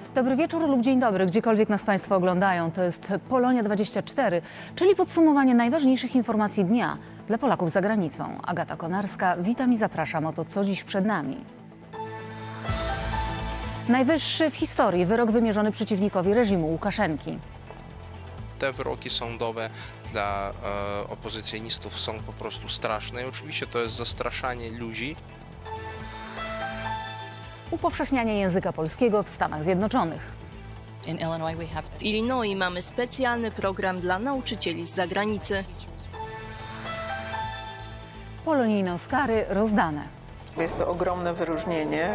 Dobry wieczór lub dzień dobry, gdziekolwiek nas Państwo oglądają. To jest Polonia 24, czyli podsumowanie najważniejszych informacji dnia dla Polaków za granicą. Agata Konarska, witam i zapraszam. Oto co dziś przed nami. Najwyższy w historii wyrok wymierzony przeciwnikowi reżimu Łukaszenki. Te wyroki sądowe dla opozycjonistów są po prostu straszne i oczywiście to jest zastraszanie ludzi. Upowszechnianie języka polskiego w Stanach Zjednoczonych. W Illinois mamy specjalny program dla nauczycieli z zagranicy. Polonijne Oscary rozdane. Jest to ogromne wyróżnienie.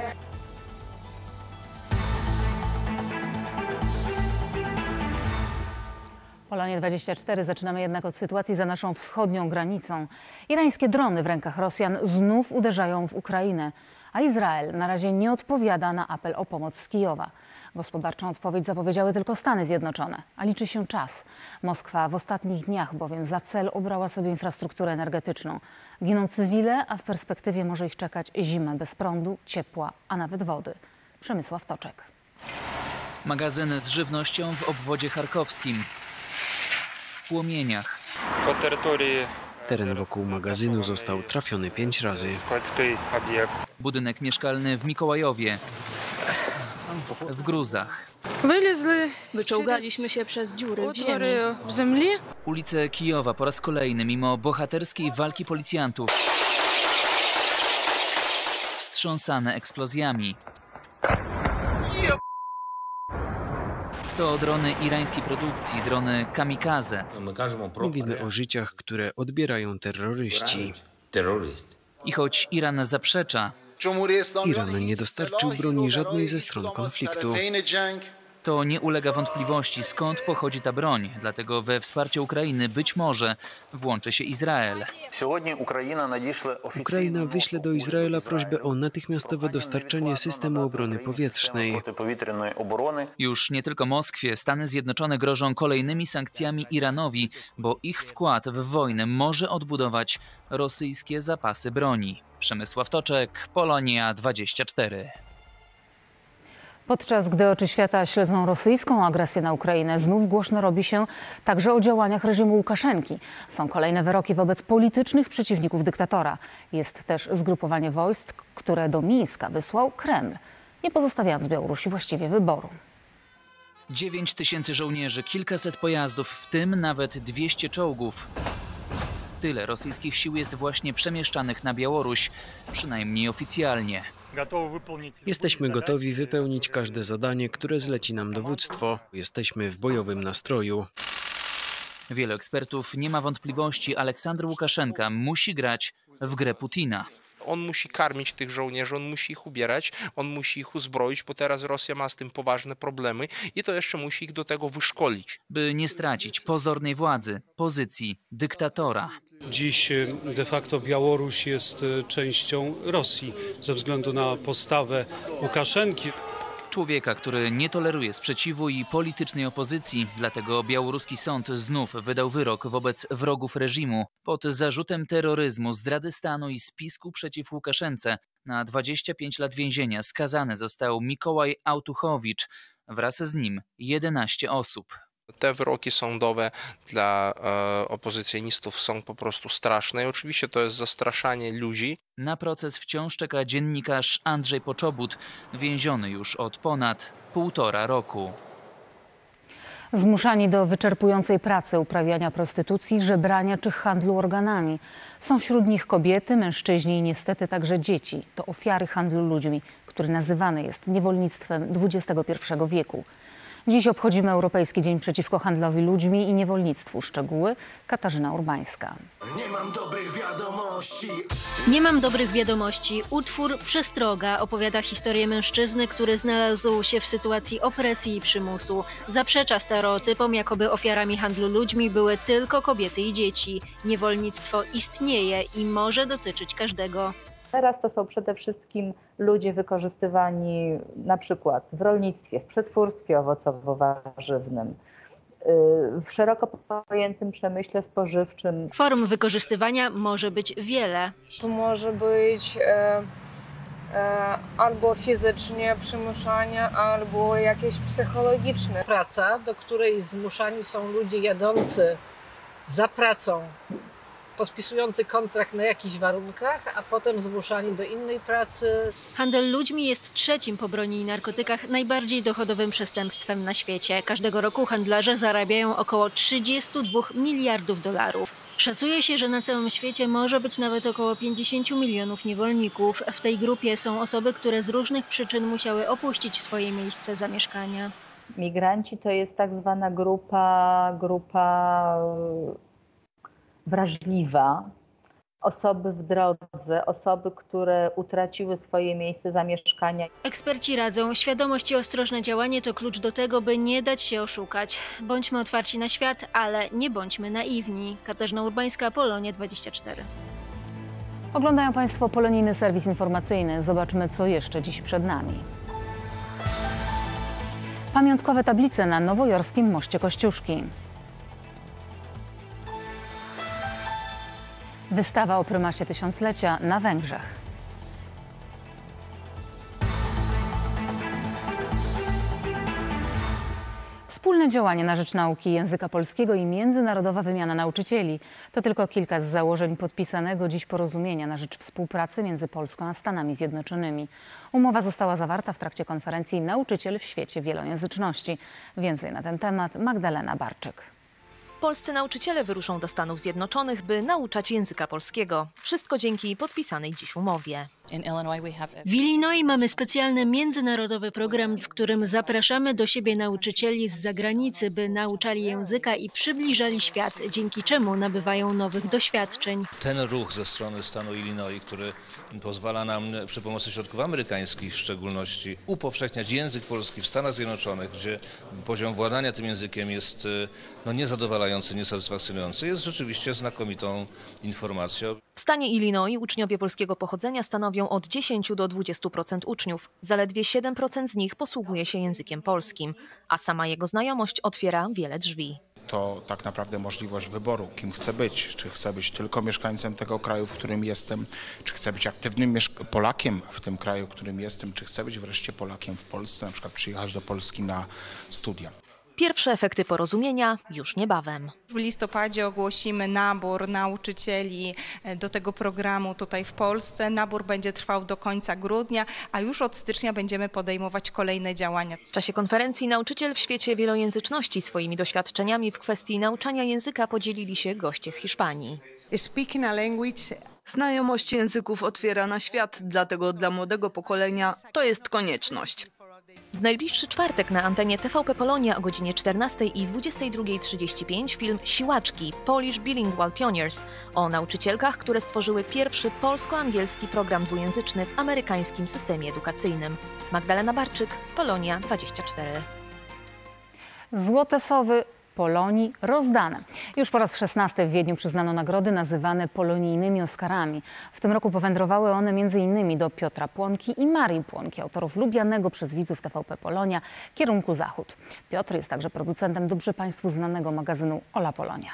Polonia 24 zaczynamy jednak od sytuacji za naszą wschodnią granicą. Irańskie drony w rękach Rosjan znów uderzają w Ukrainę, a Izrael na razie nie odpowiada na apel o pomoc z Kijowa. Gospodarczą odpowiedź zapowiedziały tylko Stany Zjednoczone, a liczy się czas. Moskwa w ostatnich dniach bowiem za cel obrała sobie infrastrukturę energetyczną. Giną cywile, a w perspektywie może ich czekać zima bez prądu, ciepła, a nawet wody. Przemysław Toczek. Magazyn z żywnością w obwodzie charkowskim. W płomieniach. Teren wokół magazynu został trafiony 5 razy. Budynek mieszkalny w Mikołajowie. W Gruzach. Wyczołgaliśmy się przez dziury w ziemi. Ulice Kijowa po raz kolejny, mimo bohaterskiej walki policjantów, wstrząsane eksplozjami. To drony irańskiej produkcji, drony kamikaze. Mówimy o życiach, które odbierają terroryści. I choć Iran zaprzecza, Iran nie dostarczył broni żadnej ze stron konfliktu. to nie ulega wątpliwości, skąd pochodzi ta broń. Dlatego we wsparcie Ukrainy być może włączy się Izrael. Ukraina wyśle do Izraela prośbę o natychmiastowe dostarczenie systemu obrony powietrznej. Już nie tylko Moskwie, Stany Zjednoczone grożą kolejnymi sankcjami Iranowi, bo ich wkład w wojnę może odbudować rosyjskie zapasy broni. Przemysław Toczek, Polonia 24. Podczas gdy oczy świata śledzą rosyjską agresję na Ukrainę, znów głośno robi się także o działaniach reżimu Łukaszenki. Są kolejne wyroki wobec politycznych przeciwników dyktatora. Jest też zgrupowanie wojsk, które do Mińska wysłał Kreml, nie pozostawiając Białorusi właściwie wyboru. 9 000 żołnierzy, kilkaset pojazdów, w tym nawet 200 czołgów. Tyle rosyjskich sił jest właśnie przemieszczanych na Białoruś, przynajmniej oficjalnie. Jesteśmy gotowi wypełnić każde zadanie, które zleci nam dowództwo. Jesteśmy w bojowym nastroju. Wielu ekspertów nie ma wątpliwości, Aleksander Łukaszenka musi grać w grę Putina. On musi karmić tych żołnierzy, on musi ich ubierać, on musi ich uzbroić, bo teraz Rosja ma z tym poważne problemy i to jeszcze musi ich do tego wyszkolić. By nie stracić pozornej władzy, pozycji dyktatora. Dziś de facto Białoruś jest częścią Rosji ze względu na postawę Łukaszenki. Człowieka, który nie toleruje sprzeciwu i politycznej opozycji. Dlatego białoruski sąd znów wydał wyrok wobec wrogów reżimu. Pod zarzutem terroryzmu, zdrady stanu i spisku przeciw Łukaszence na 25 lat więzienia skazany został Mikołaj Autuchowicz. Wraz z nim 11 osób. Te wyroki sądowe dla opozycjonistów są po prostu straszne i oczywiście to jest zastraszanie ludzi. Na proces wciąż czeka dziennikarz Andrzej Poczobut, więziony już od ponad 1,5 roku. Zmuszani do wyczerpującej pracy, uprawiania prostytucji, żebrania czy handlu organami. Są wśród nich kobiety, mężczyźni i niestety także dzieci. To ofiary handlu ludźmi, który nazywany jest niewolnictwem XXI wieku. Dziś obchodzimy Europejski Dzień przeciwko handlowi ludźmi i niewolnictwu. Szczegóły Katarzyna Urbańska. Nie mam dobrych wiadomości. Utwór Przestroga opowiada historię mężczyzny, który znalazł się w sytuacji opresji i przymusu. Zaprzecza stereotypom, jakoby ofiarami handlu ludźmi były tylko kobiety i dzieci. Niewolnictwo istnieje i może dotyczyć każdego. Teraz to są przede wszystkim ludzie wykorzystywani na przykład w rolnictwie, w przetwórstwie owocowo-warzywnym, w szeroko pojętym przemyśle spożywczym. Form wykorzystywania może być wiele. To może być albo fizycznie przymuszania, albo jakieś psychologiczne. Praca, do której zmuszani są ludzie jadący za pracą, podpisujący kontrakt na jakichś warunkach, a potem zmuszani do innej pracy. Handel ludźmi jest trzecim po broni i narkotykach najbardziej dochodowym przestępstwem na świecie. Każdego roku handlarze zarabiają około 32 miliardów dolarów. Szacuje się, że na całym świecie może być nawet około 50 milionów niewolników. W tej grupie są osoby, które z różnych przyczyn musiały opuścić swoje miejsce zamieszkania. Migranci to jest tak zwana grupa wrażliwa. Osoby w drodze, osoby, które utraciły swoje miejsce zamieszkania. Eksperci radzą, świadomość i ostrożne działanie to klucz do tego, by nie dać się oszukać. Bądźmy otwarci na świat, ale nie bądźmy naiwni. Katarzyna Urbańska, Polonia 24. Oglądają Państwo polonijny serwis informacyjny. Zobaczmy, co jeszcze dziś przed nami. Pamiątkowe tablice na nowojorskim moście Kościuszki. Wystawa o prymasie tysiąclecia na Węgrzech. Wspólne działanie na rzecz nauki języka polskiego i międzynarodowa wymiana nauczycieli to tylko kilka z założeń podpisanego dziś porozumienia na rzecz współpracy między Polską a Stanami Zjednoczonymi. Umowa została zawarta w trakcie konferencji Nauczyciel w świecie wielojęzyczności. Więcej na ten temat Magdalena Barczyk. Polscy nauczyciele wyruszą do Stanów Zjednoczonych, by nauczać języka polskiego. Wszystko dzięki podpisanej dziś umowie. W Illinois mamy specjalny międzynarodowy program, w którym zapraszamy do siebie nauczycieli z zagranicy, by nauczali języka i przybliżali świat, dzięki czemu nabywają nowych doświadczeń. Ten ruch ze strony stanu Illinois, który pozwala nam przy pomocy środków amerykańskich w szczególności upowszechniać język polski w Stanach Zjednoczonych, gdzie poziom władania tym językiem jest niezadowalający, niesatysfakcjonujący, jest rzeczywiście znakomitą informacją. W stanie Illinois uczniowie polskiego pochodzenia stanowią od 10 do 20% uczniów. Zaledwie 7% z nich posługuje się językiem polskim, a sama jego znajomość otwiera wiele drzwi. To tak naprawdę możliwość wyboru, kim chcę być. Czy chcę być tylko mieszkańcem tego kraju, w którym jestem, czy chcę być aktywnym Polakiem w tym kraju, w którym jestem, czy chcę być wreszcie Polakiem w Polsce, na przykład przyjechać do Polski na studia. Pierwsze efekty porozumienia już niebawem. W listopadzie ogłosimy nabór nauczycieli do tego programu tutaj w Polsce. Nabór będzie trwał do końca grudnia, a już od stycznia będziemy podejmować kolejne działania. W czasie konferencji Nauczyciel w świecie wielojęzyczności swoimi doświadczeniami w kwestii nauczania języka podzielili się goście z Hiszpanii. Znajomość języków otwiera na świat, dlatego dla młodego pokolenia to jest konieczność. W najbliższy czwartek na antenie TVP Polonia o godzinie 14 i 22:35 film Siłaczki – Polish Bilingual Pioneers o nauczycielkach, które stworzyły pierwszy polsko-angielski program dwujęzyczny w amerykańskim systemie edukacyjnym. Magdalena Barczyk, Polonia 24. Złote sowy Polonii rozdane. Już po raz 16 w Wiedniu przyznano nagrody nazywane polonijnymi Oscarami. W tym roku powędrowały one m.in. do Piotra Płonki i Marii Płonki, autorów lubianego przez widzów TVP Polonia kierunku Zachód. Piotr jest także producentem dobrze Państwu znanego magazynu Ola Polonia.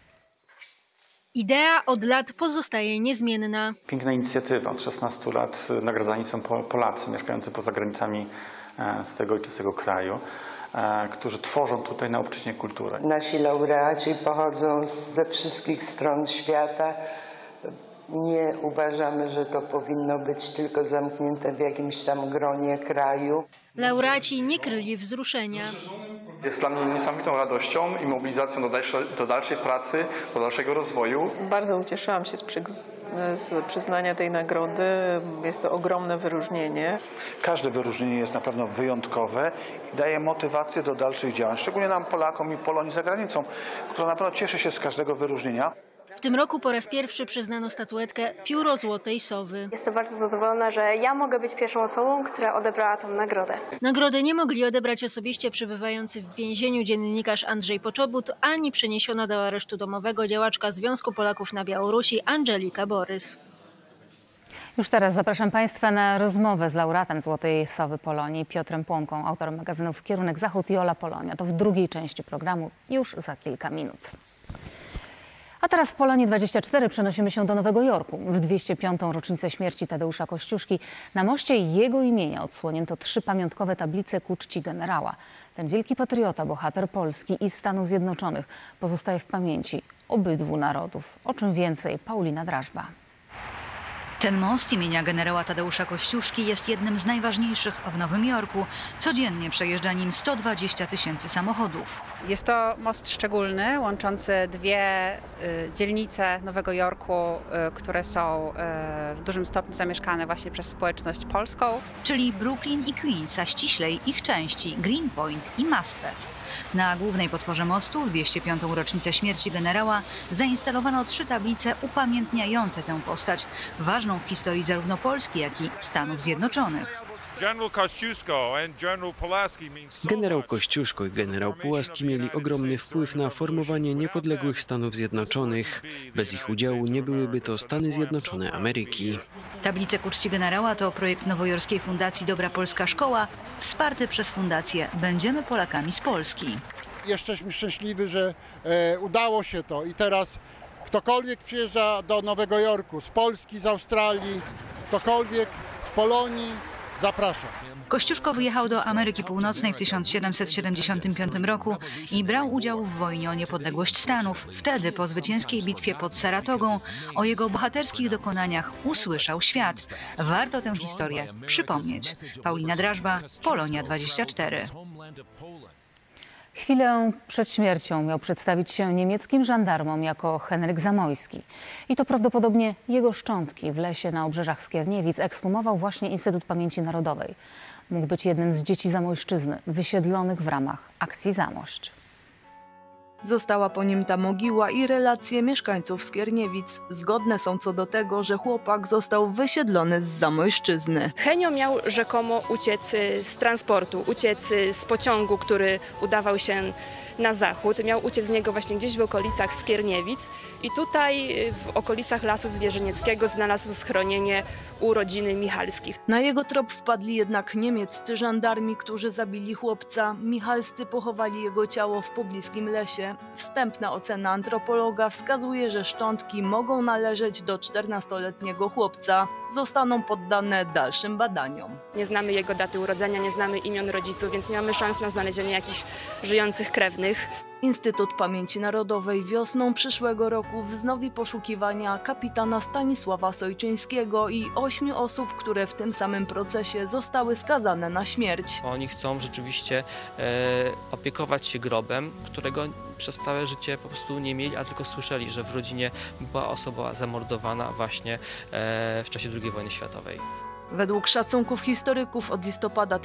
Idea od lat pozostaje niezmienna. Piękna inicjatywa. Od 16 lat nagradzani są Polacy mieszkający poza granicami swojego ojczystego kraju, którzy tworzą tutaj na obczyźnie kulturę. Nasi laureaci pochodzą ze wszystkich stron świata. Nie uważamy, że to powinno być tylko zamknięte w jakimś tam gronie kraju. Laureaci nie kryli wzruszenia. Jest dla mnie niesamowitą radością i mobilizacją do dalszej pracy, do dalszego rozwoju. Bardzo ucieszyłam się z przyznania tej nagrody. Jest to ogromne wyróżnienie. Każde wyróżnienie jest na pewno wyjątkowe i daje motywację do dalszych działań, szczególnie nam Polakom i Polonii za granicą, która na pewno cieszy się z każdego wyróżnienia. W tym roku po raz pierwszy przyznano statuetkę Pióro Złotej Sowy. Jestem bardzo zadowolona, że ja mogę być pierwszą osobą, która odebrała tę nagrodę. Nagrody nie mogli odebrać osobiście przebywający w więzieniu dziennikarz Andrzej Poczobut, ani przeniesiona do aresztu domowego działaczka Związku Polaków na Białorusi Angelika Borys. Już teraz zapraszam Państwa na rozmowę z laureatem Złotej Sowy Polonii, Piotrem Płonką, autorem magazynów Kierunek Zachód i Ola Polonia. To w drugiej części programu już za kilka minut. A teraz w Polonie 24 przenosimy się do Nowego Jorku. W 205. rocznicę śmierci Tadeusza Kościuszki na moście jego imienia odsłonięto 3 pamiątkowe tablice ku czci generała. Ten wielki patriota, bohater Polski i Stanów Zjednoczonych pozostaje w pamięci obydwu narodów. O czym więcej Paulina Drażba. Ten most imienia generała Tadeusza Kościuszki jest jednym z najważniejszych w Nowym Jorku. Codziennie przejeżdża nim 120 000 samochodów. Jest to most szczególny, łączący 2 dzielnice Nowego Jorku, które są w dużym stopniu zamieszkane właśnie przez społeczność polską. Czyli Brooklyn i Queens, a ściślej ich części Greenpoint i Maspeth. Na głównej podporze mostu w 205. rocznicę śmierci generała zainstalowano 3 tablice upamiętniające tę postać, ważną w historii zarówno Polski, jak i Stanów Zjednoczonych. Generał Kościuszko i generał Pułaski mieli ogromny wpływ na formowanie niepodległych Stanów Zjednoczonych. Bez ich udziału nie byłyby to Stany Zjednoczone Ameryki. Tablice ku czci generała to projekt nowojorskiej Fundacji Dobra Polska Szkoła, wsparty przez fundację Będziemy Polakami z Polski. Jesteśmy szczęśliwi, że udało się to i teraz ktokolwiek przyjeżdża do Nowego Jorku z Polski, z Australii, ktokolwiek z Polonii, zapraszam. Kościuszko wyjechał do Ameryki Północnej w 1775 roku i brał udział w wojnie o niepodległość Stanów. Wtedy, po zwycięskiej bitwie pod Saratogą, o jego bohaterskich dokonaniach usłyszał świat. Warto tę historię przypomnieć. Paulina Drażba, Polonia 24. Chwilę przed śmiercią miał przedstawić się niemieckim żandarmom jako Henryk Zamojski. I to prawdopodobnie jego szczątki w lesie na obrzeżach Skierniewic ekshumował właśnie Instytut Pamięci Narodowej. Mógł być jednym z dzieci Zamojszczyzny, wysiedlonych w ramach akcji Zamość. Została po nim ta mogiła i relacje mieszkańców Skierniewic zgodne są co do tego, że chłopak został wysiedlony z Zamojszczyzny. Henio miał rzekomo uciec z transportu, uciec z pociągu, który udawał się na zachód. Miał uciec z niego właśnie gdzieś w okolicach Skierniewic i tutaj w okolicach Lasu Zwierzynieckiego znalazł schronienie u rodziny Michalskich. Na jego trop wpadli jednak niemieccy żandarmi, którzy zabili chłopca. Michalscy pochowali jego ciało w pobliskim lesie. Wstępna ocena antropologa wskazuje, że szczątki mogą należeć do 14-letniego chłopca. Zostaną poddane dalszym badaniom. Nie znamy jego daty urodzenia, nie znamy imion rodziców, więc nie mamy szans na znalezienie jakichś żyjących krewnych. Instytut Pamięci Narodowej wiosną przyszłego roku wznowi poszukiwania kapitana Stanisława Sojczyńskiego i 8 osób, które w tym samym procesie zostały skazane na śmierć. Oni chcą rzeczywiście opiekować się grobem, którego przez całe życie po prostu nie mieli, a tylko słyszeli, że w rodzinie była osoba zamordowana właśnie w czasie II wojny światowej. Według szacunków historyków od listopada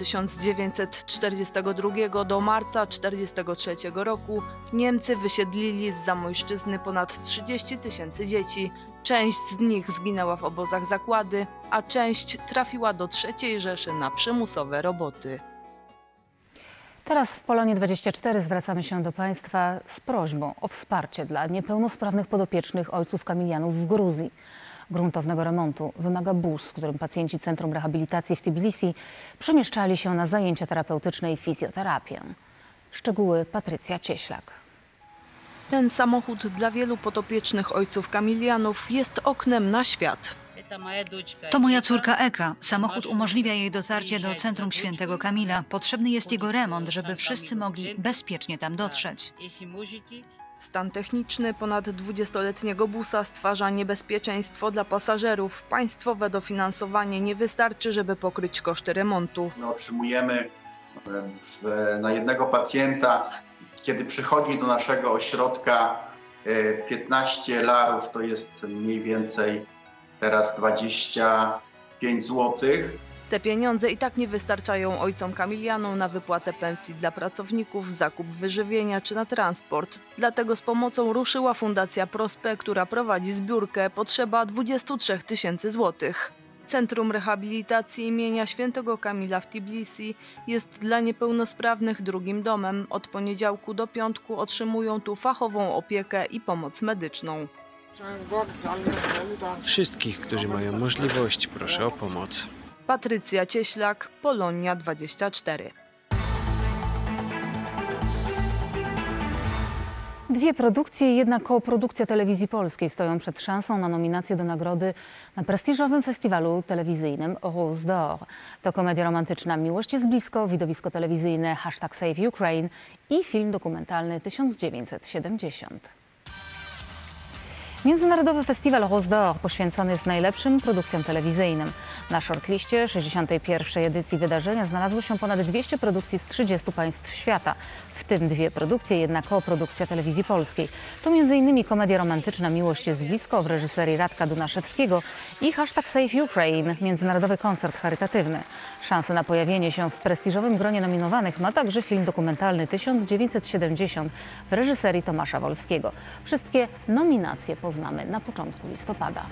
1942 do marca 1943 roku Niemcy wysiedlili z Zamojszczyzny ponad 30 000 dzieci. Część z nich zginęła w obozach zagłady, a część trafiła do III Rzeszy na przymusowe roboty. Teraz w Polonie 24 zwracamy się do Państwa z prośbą o wsparcie dla niepełnosprawnych podopiecznych ojców kamilianów w Gruzji. Gruntownego remontu wymaga bus, w którym pacjenci Centrum Rehabilitacji w Tbilisi przemieszczali się na zajęcia terapeutyczne i fizjoterapię. Szczegóły Patrycja Cieślak. Ten samochód dla wielu podopiecznych ojców kamilianów jest oknem na świat. To moja córka Eka. Samochód umożliwia jej dotarcie do Centrum Świętego Kamila. Potrzebny jest jego remont, żeby wszyscy mogli bezpiecznie tam dotrzeć. Stan techniczny ponad 20-letniego busa stwarza niebezpieczeństwo dla pasażerów. Państwowe dofinansowanie nie wystarczy, żeby pokryć koszty remontu. Otrzymujemy na jednego pacjenta, kiedy przychodzi do naszego ośrodka 15 larów, to jest mniej więcej teraz 25 złotych. Te pieniądze i tak nie wystarczają ojcom kamilianom na wypłatę pensji dla pracowników, zakup wyżywienia czy na transport. Dlatego z pomocą ruszyła Fundacja Prospe, która prowadzi zbiórkę. Potrzeba 23 000 złotych. Centrum Rehabilitacji imienia Świętego Kamila w Tbilisi jest dla niepełnosprawnych drugim domem. Od poniedziałku do piątku otrzymują tu fachową opiekę i pomoc medyczną. Wszystkich, którzy mają możliwość, proszę o pomoc. Patrycja Cieślak, Polonia 24. Dwie produkcje i jedna koprodukcja Telewizji Polskiej stoją przed szansą na nominację do nagrody na prestiżowym festiwalu telewizyjnym Rose d'Or. To komedia romantyczna Miłość jest blisko, widowisko telewizyjne #SaveUkraine i film dokumentalny 1970. Międzynarodowy Festiwal Rose d'Or poświęcony jest najlepszym produkcjom telewizyjnym. Na shortliście 61. edycji wydarzenia znalazło się ponad 200 produkcji z 30 państw świata, w tym dwie produkcje, jedna koprodukcja Telewizji Polskiej. To m.in. komedia romantyczna Miłość jest blisko w reżyserii Radka Dunaszewskiego i #SaveUkraine, międzynarodowy koncert charytatywny. Szansę na pojawienie się w prestiżowym gronie nominowanych ma także film dokumentalny 1970 w reżyserii Tomasza Wolskiego. Wszystkie nominacje poznamy na początku listopada.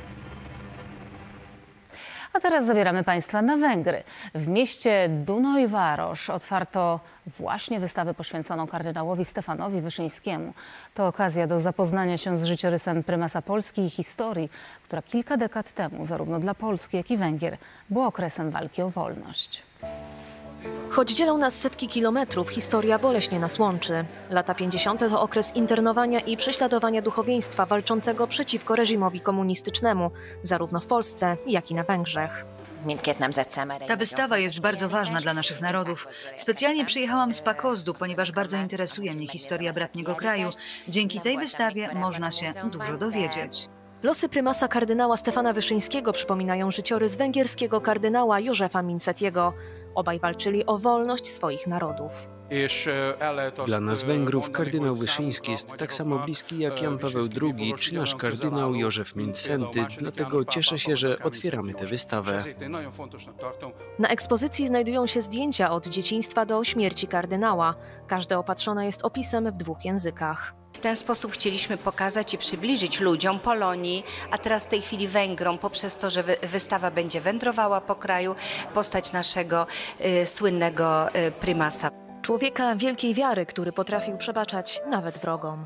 A teraz zabieramy Państwa na Węgry. W mieście Dunajváros otwarto właśnie wystawę poświęconą kardynałowi Stefanowi Wyszyńskiemu. To okazja do zapoznania się z życiorysem prymasa Polski i historii, która kilka dekad temu zarówno dla Polski, jak i Węgier była okresem walki o wolność. Choć dzielą nas setki kilometrów, historia boleśnie nas łączy. Lata 50. to okres internowania i prześladowania duchowieństwa walczącego przeciwko reżimowi komunistycznemu, zarówno w Polsce, jak i na Węgrzech. Ta wystawa jest bardzo ważna dla naszych narodów. Specjalnie przyjechałam z Pakosdu, ponieważ bardzo interesuje mnie historia bratniego kraju. Dzięki tej wystawie można się dużo dowiedzieć. Losy prymasa kardynała Stefana Wyszyńskiego przypominają życiorys węgierskiego kardynała Józefa Mincetiego. Obaj walczyli o wolność swoich narodów. Dla nas Węgrów kardynał Wyszyński jest tak samo bliski jak Jan Paweł II czy nasz kardynał Józef Mincenty, dlatego cieszę się, że otwieramy tę wystawę. Na ekspozycji znajdują się zdjęcia od dzieciństwa do śmierci kardynała. Każde opatrzone jest opisem w 2 językach. W ten sposób chcieliśmy pokazać i przybliżyć ludziom Polonii, a teraz w tej chwili Węgrom, poprzez to, że wystawa będzie wędrowała po kraju, postać naszego słynnego prymasa. Człowieka wielkiej wiary, który potrafił przebaczać nawet wrogom.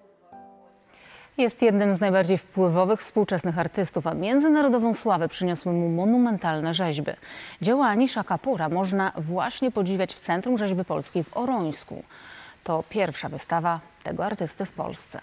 Jest jednym z najbardziej wpływowych współczesnych artystów, a międzynarodową sławę przyniosły mu monumentalne rzeźby. Dzieła Anisha Kapura można właśnie podziwiać w Centrum Rzeźby Polskiej w Orońsku. To pierwsza wystawa tego artysty w Polsce.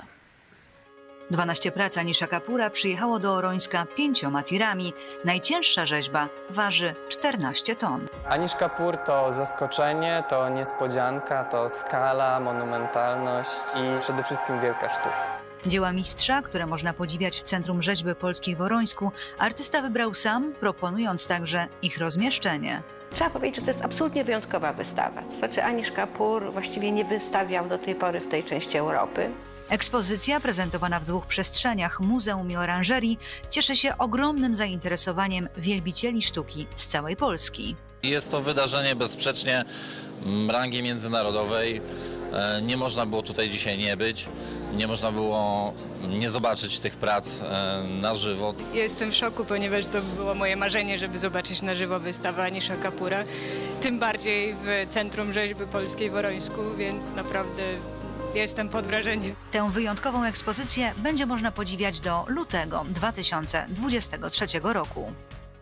12 prac Anisha Kapura przyjechało do Orońska 5 tirami. Najcięższa rzeźba waży 14 ton. Anish Kapur to zaskoczenie, to niespodzianka, to skala, monumentalność i przede wszystkim wielka sztuka. Dzieła mistrza, które można podziwiać w Centrum Rzeźby Polskiej w Orońsku, artysta wybrał sam, proponując także ich rozmieszczenie. Trzeba powiedzieć, że to jest absolutnie wyjątkowa wystawa. To znaczy Anish Kapur właściwie nie wystawiał do tej pory w tej części Europy. Ekspozycja prezentowana w 2 przestrzeniach, muzeum i oranżerii, cieszy się ogromnym zainteresowaniem wielbicieli sztuki z całej Polski. Jest to wydarzenie bezsprzecznie rangi międzynarodowej. Nie można było tutaj dzisiaj nie być, nie można było nie zobaczyć tych prac na żywo. Ja jestem w szoku, ponieważ to było moje marzenie, żeby zobaczyć na żywo wystawę Anisha Kapura, tym bardziej w Centrum Rzeźby Polskiej w Orońsku, więc naprawdę jestem pod wrażeniem. Tę wyjątkową ekspozycję będzie można podziwiać do lutego 2023 roku.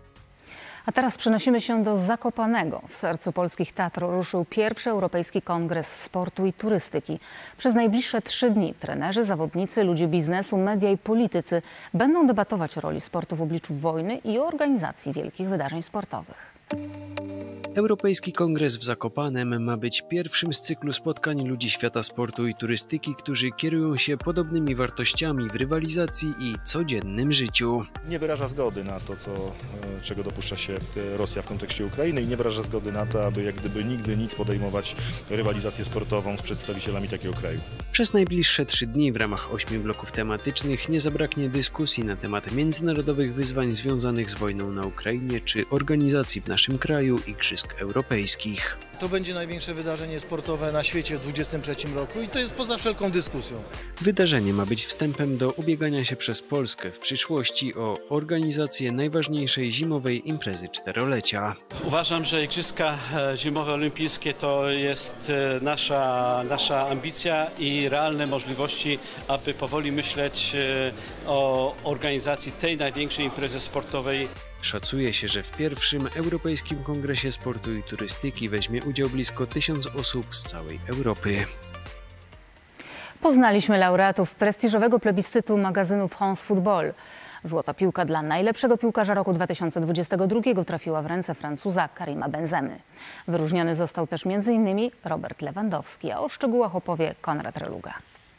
A teraz przenosimy się do Zakopanego. W sercu polskich Tatr ruszył pierwszy Europejski Kongres Sportu i Turystyki. Przez najbliższe 3 dni trenerzy, zawodnicy, ludzie biznesu, media i politycy będą debatować o roli sportu w obliczu wojny i o organizacji wielkich wydarzeń sportowych. Europejski Kongres w Zakopanem ma być pierwszym z cyklu spotkań ludzi świata sportu i turystyki, którzy kierują się podobnymi wartościami w rywalizacji i codziennym życiu. Nie wyraża zgody na to, czego dopuszcza się Rosja w kontekście Ukrainy i nie wyraża zgody na to, aby jak gdyby nigdy nic podejmować rywalizację sportową z przedstawicielami takiego kraju. Przez najbliższe 3 dni w ramach 8 bloków tematycznych nie zabraknie dyskusji na temat międzynarodowych wyzwań związanych z wojną na Ukrainie czy organizacji w naszym kraju igrzysk europejskich. To będzie największe wydarzenie sportowe na świecie w 2023 roku i to jest poza wszelką dyskusją. Wydarzenie ma być wstępem do ubiegania się przez Polskę w przyszłości o organizację najważniejszej zimowej imprezy 4-lecia. Uważam, że Igrzyska Zimowe Olimpijskie to jest nasza ambicja i realne możliwości, aby powoli myśleć o organizacji tej największej imprezy sportowej. Szacuje się, że w pierwszym Europejskim Kongresie Sportu i Turystyki weźmie udział blisko 1000 osób z całej Europy. Poznaliśmy laureatów prestiżowego plebiscytu magazynu France Football. Złota piłka dla najlepszego piłkarza roku 2022 trafiła w ręce Francuza Karima Benzemy. Wyróżniony został też m.in. Robert Lewandowski, a o szczegółach opowie Konrad Reluga.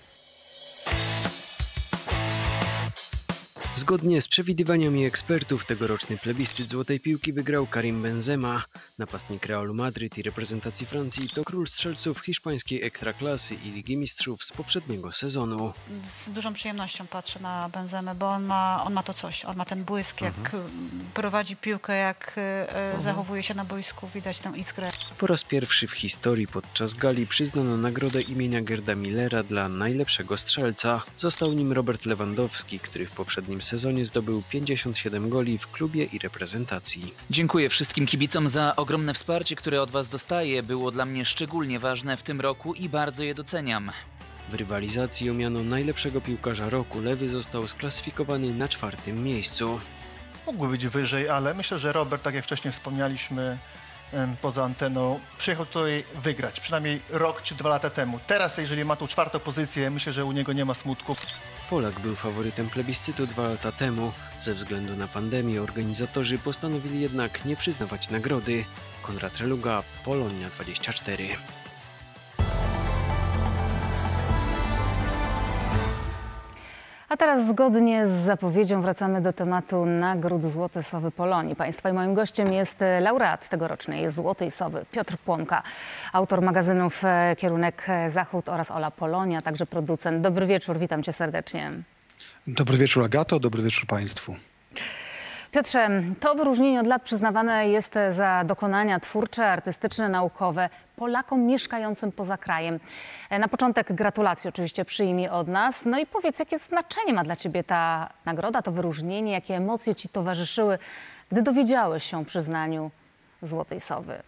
Zgodnie z przewidywaniami ekspertów tegoroczny plebiscyt Złotej Piłki wygrał Karim Benzema. Napastnik Realu Madryt i reprezentacji Francji to król strzelców hiszpańskiej ekstraklasy i Ligi Mistrzów z poprzedniego sezonu. Z dużą przyjemnością patrzę na Benzemę, bo on ma to coś, on ma ten błysk, jak prowadzi piłkę, jak zachowuje się na boisku, widać tę iskrę. Po raz pierwszy w historii podczas gali przyznano nagrodę imienia Gerda Millera dla najlepszego strzelca. Został nim Robert Lewandowski, który w poprzednim sezonie zdobył 57 goli w klubie i reprezentacji. Dziękuję wszystkim kibicom za ogromne wsparcie, które od Was dostaję. Było dla mnie szczególnie ważne w tym roku i bardzo je doceniam. W rywalizacji o miano najlepszego piłkarza roku Lewy został sklasyfikowany na 4. miejscu. Mógłby być wyżej, ale myślę, że Robert, tak jak wcześniej wspomnieliśmy poza anteną, przyjechał tutaj wygrać, przynajmniej rok czy 2 lata temu. Teraz, jeżeli ma tą 4. pozycję, myślę, że u niego nie ma smutku. Polak był faworytem plebiscytu 2 lata temu. Ze względu na pandemię organizatorzy postanowili jednak nie przyznawać nagrody. Konrad Reluga, Polonia 24. A teraz zgodnie z zapowiedzią wracamy do tematu nagród Złote Sowy Polonii. Państwa i moim gościem jest laureat tegorocznej Złotej Sowy Piotr Płonka, autor magazynów Kierunek Zachód oraz Ola Polonia, także producent. Dobry wieczór, witam cię serdecznie. Dobry wieczór Agato, dobry wieczór Państwu. Piotrze, to wyróżnienie od lat przyznawane jest za dokonania twórcze, artystyczne, naukowe Polakom mieszkającym poza krajem. Na początek gratulacje oczywiście przyjmij od nas. No i powiedz, jakie znaczenie ma dla ciebie ta nagroda, to wyróżnienie, jakie emocje ci towarzyszyły, gdy dowiedziałeś się o przyznaniu Złotej Sowy?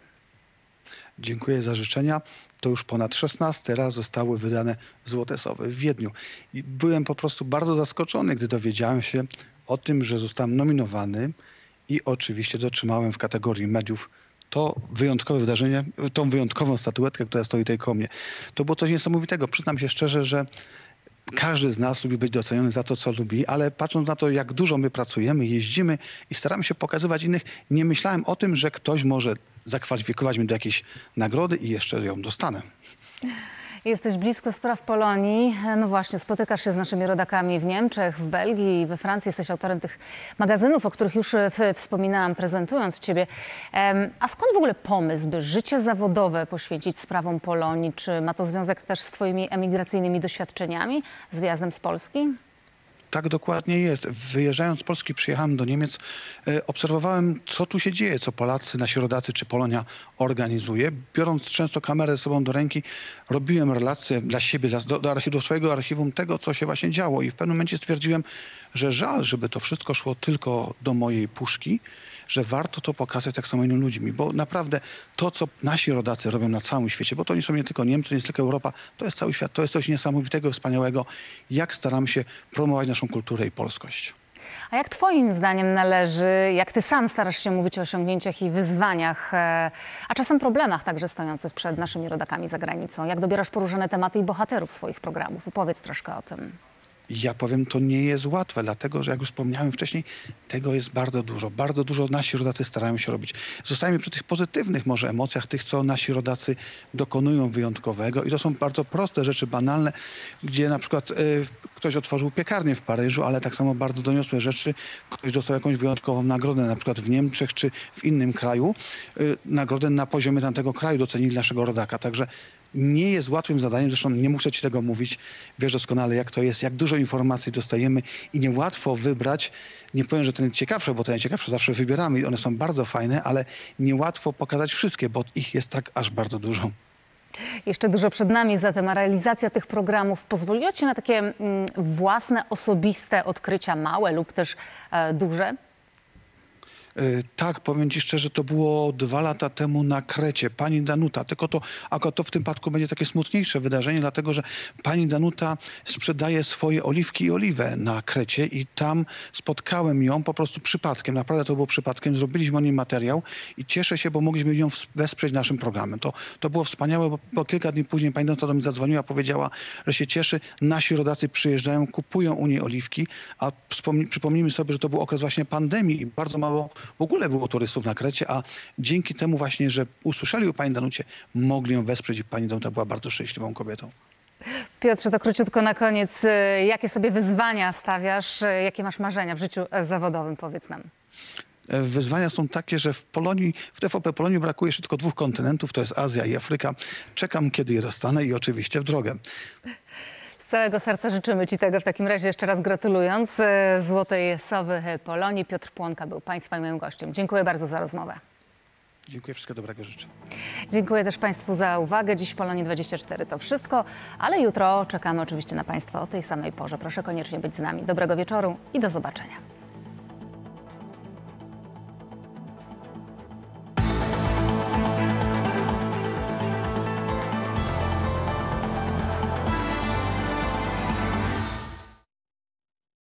Dziękuję za życzenia. To już ponad 16 raz zostały wydane Złote Sowy w Wiedniu. I byłem po prostu bardzo zaskoczony, gdy dowiedziałem się o tym, że zostałem nominowany i oczywiście dotrzymałem w kategorii mediów to wyjątkowe wydarzenie, tą wyjątkową statuetkę, która stoi tutaj koło mnie. To było coś niesamowitego. Przyznam się szczerze, że każdy z nas lubi być doceniony za to, co lubi, ale patrząc na to, jak dużo my pracujemy, jeździmy i staramy się pokazywać innych, nie myślałem o tym, że ktoś może zakwalifikować mnie do jakiejś nagrody i jeszcze ją dostanę. Jesteś blisko spraw Polonii. No właśnie, spotykasz się z naszymi rodakami w Niemczech, w Belgii, we Francji. Jesteś autorem tych magazynów, o których już wspominałam, prezentując ciebie. A skąd w ogóle pomysł, by życie zawodowe poświęcić sprawom Polonii? Czy ma to związek też z twoimi emigracyjnymi doświadczeniami, z wyjazdem z Polski? Tak dokładnie jest. Wyjeżdżając z Polski, przyjechałem do Niemiec, obserwowałem, co tu się dzieje, co Polacy, nasi rodacy czy Polonia organizuje. Biorąc często kamerę ze sobą do ręki, robiłem relacje dla siebie, do swojego archiwum tego, co się właśnie działo. I w pewnym momencie stwierdziłem, że żal, żeby to wszystko szło tylko do mojej puszki, że warto to pokazać tak samo innym ludźmi, bo naprawdę to, co nasi rodacy robią na całym świecie, bo to nie są nie tylko Niemcy, nie tylko Europa, to jest cały świat, to jest coś niesamowitego, wspaniałego, jak staramy się promować naszą kulturę i polskość. A jak twoim zdaniem należy, jak ty sam starasz się mówić o osiągnięciach i wyzwaniach, a czasem problemach także stojących przed naszymi rodakami za granicą? Jak dobierasz poruszone tematy i bohaterów swoich programów? Opowiedz troszkę o tym. Ja powiem, to nie jest łatwe, dlatego że jak już wspomniałem wcześniej, tego jest bardzo dużo. Bardzo dużo nasi rodacy starają się robić. Zostajemy przy tych pozytywnych może emocjach, tych, co nasi rodacy dokonują wyjątkowego. I to są bardzo proste rzeczy, banalne, gdzie na przykład ktoś otworzył piekarnię w Paryżu, ale tak samo bardzo doniosłe rzeczy. Ktoś dostał jakąś wyjątkową nagrodę, na przykład w Niemczech czy w innym kraju. Nagrodę na poziomie tamtego kraju docenili naszego rodaka. Także nie jest łatwym zadaniem, zresztą nie muszę ci tego mówić, wiesz doskonale jak to jest, jak dużo informacji dostajemy i niełatwo wybrać, nie powiem, że te najciekawsze, bo te najciekawsze zawsze wybieramy i one są bardzo fajne, ale niełatwo pokazać wszystkie, bo ich jest tak aż bardzo dużo. Jeszcze dużo przed nami, zatem a realizacja tych programów pozwoliła ci na takie własne, osobiste odkrycia, małe lub też duże? Tak, powiem Ci szczerze, to było 2 lata temu na Krecie. Pani Danuta, tylko to akurat to w tym przypadku będzie takie smutniejsze wydarzenie, dlatego że pani Danuta sprzedaje swoje oliwki i oliwę na Krecie i tam spotkałem ją po prostu przypadkiem. Naprawdę to było przypadkiem. Zrobiliśmy o niej materiał i cieszę się, bo mogliśmy ją wesprzeć naszym programem. To było wspaniałe, bo kilka dni później pani Danuta do mnie zadzwoniła, powiedziała, że się cieszy. Nasi rodacy przyjeżdżają, kupują u niej oliwki, a przypomnijmy sobie, że to był okres właśnie pandemii i bardzo mało w ogóle było turystów na Krecie, a dzięki temu właśnie, że usłyszeli o pani Danucie, mogli ją wesprzeć i pani Danuta była bardzo szczęśliwą kobietą. Piotrze, to króciutko na koniec. Jakie sobie wyzwania stawiasz? Jakie masz marzenia w życiu zawodowym? Powiedz nam. Wyzwania są takie, że w TVP Polonii brakuje jeszcze tylko 2 kontynentów, to jest Azja i Afryka. Czekam, kiedy je dostanę i oczywiście w drogę. Z całego serca życzymy Ci tego. W takim razie jeszcze raz gratulując Złotej Sowy Polonii. Piotr Płonka był Państwa i moim gościem. Dziękuję bardzo za rozmowę. Dziękuję, wszystkiego dobrego życzę. Dziękuję też Państwu za uwagę. Dziś w Polonii 24 to wszystko, ale jutro czekamy oczywiście na Państwa o tej samej porze. Proszę koniecznie być z nami. Dobrego wieczoru i do zobaczenia.